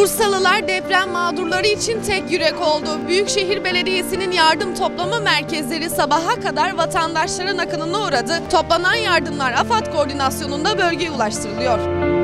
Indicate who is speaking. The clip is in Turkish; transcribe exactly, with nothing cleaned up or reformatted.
Speaker 1: Bursalılar deprem mağdurları için tek yürek oldu. Büyükşehir Belediyesi'nin yardım toplama merkezleri sabaha kadar vatandaşların akınına uğradı. Toplanan yardımlar AFAD koordinasyonunda bölgeye ulaştırılıyor.